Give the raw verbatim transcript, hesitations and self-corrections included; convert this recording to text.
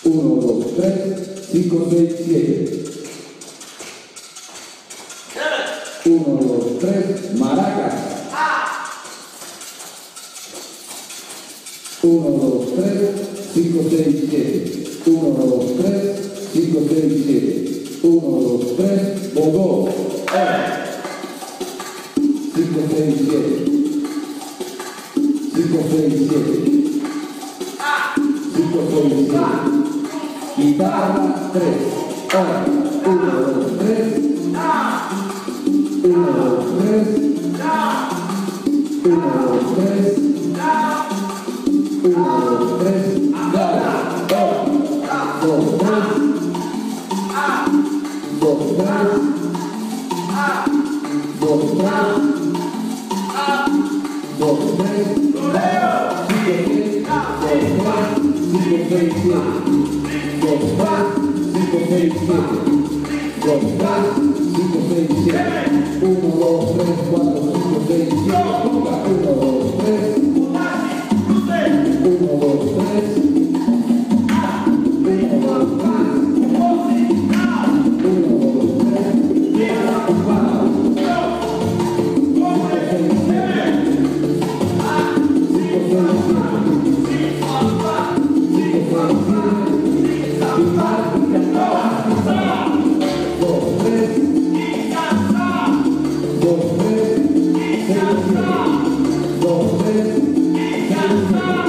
uno, dos, tres, cinco, seis, siete. uno, dos, tres, maracas. uno, dos, tres, cinco, seis, siete. uno, dos, tres, cinco, seis, siete. uno, dos, tres, bongó. cinco, seis, siete. cinco, seis, siete. cinco, seis, siete. Guitarra, tres. Ahora, uno, dos, tres. uno, dos, tres. uno, dos, tres. uno, dos, tres. Dale. dos, tres. dos, tres. dos, tres. dos, tres. cinco, seis, siete. dos, tres. cinco, seis, siete. dos, tres. cinco, seis, siete. uno, dos, tres, cuatro, cinco, seis, siete. uno, dos, tres. uno, dos, tres. Dos, tres,